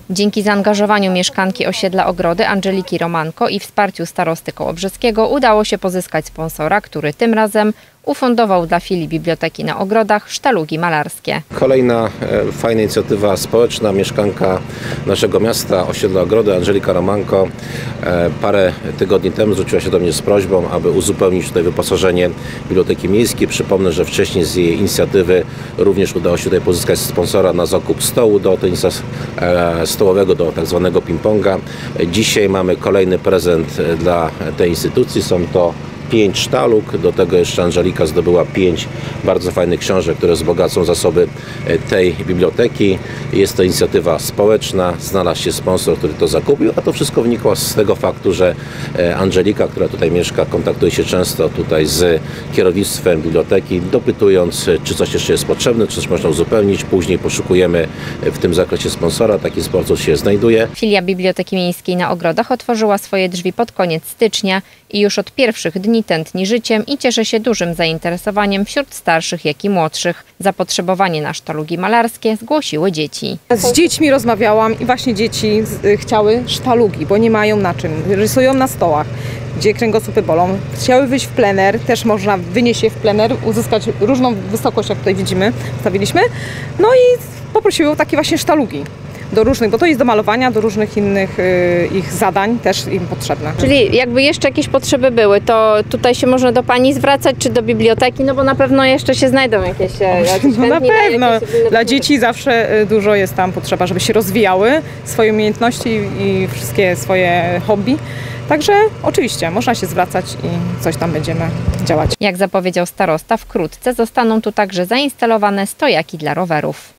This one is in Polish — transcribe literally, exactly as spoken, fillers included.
Dzięki zaangażowaniu mieszkanki osiedla Ogrody Angeliki Romanko i wsparciu starosty kołobrzeskiego udało się pozyskać sponsora, który tym razem ufundował dla filii Biblioteki na Ogrodach sztalugi malarskie. Kolejna e, fajna inicjatywa społeczna. Mieszkanka naszego miasta, osiedla Ogrody, Angelika Romanko, e, parę tygodni temu zwróciła się do mnie z prośbą, aby uzupełnić tutaj wyposażenie Biblioteki Miejskiej. Przypomnę, że wcześniej z jej inicjatywy również udało się tutaj pozyskać sponsora na zakup stołu do tenisa e, stołowego, do tak zwanego ping-ponga. Dzisiaj mamy kolejny prezent dla tej instytucji. Są to pięć sztalug, do tego jeszcze Angelika zdobyła pięć bardzo fajnych książek, które wzbogacą zasoby tej biblioteki. Jest to inicjatywa społeczna, znalazł się sponsor, który to zakupił, a to wszystko wynikło z tego faktu, że Angelika, która tutaj mieszka, kontaktuje się często tutaj z kierownictwem biblioteki, dopytując, czy coś jeszcze jest potrzebne, czy coś można uzupełnić. Później poszukujemy w tym zakresie sponsora, taki sponsor się znajduje. Filia Biblioteki Miejskiej na Ogrodach otworzyła swoje drzwi pod koniec stycznia i już od pierwszych dni tętni życiem i cieszy się dużym zainteresowaniem wśród starszych, jak i młodszych. Zapotrzebowanie na sztalugi malarskie zgłosiły dzieci. Z dziećmi rozmawiałam i właśnie dzieci chciały sztalugi, bo nie mają na czym. Rysują na stołach, gdzie kręgosłupy bolą. Chciały wyjść w plener, też można wynieść je w plener, uzyskać różną wysokość, jak tutaj widzimy, stawiliśmy. No i poprosiły o takie właśnie sztalugi do różnych, bo to jest do malowania, do różnych innych y, ich zadań też im potrzebne. Czyli jakby jeszcze jakieś potrzeby były, to tutaj się można do Pani zwracać, czy do biblioteki, no bo na pewno jeszcze się znajdą jakieś... jakieś no na pewno. Jakieś Dla dzieci zawsze dużo jest tam potrzeba, żeby się rozwijały swoje umiejętności i wszystkie swoje hobby. Także oczywiście można się zwracać i coś tam będziemy działać. Jak zapowiedział starosta, wkrótce zostaną tu także zainstalowane stojaki dla rowerów.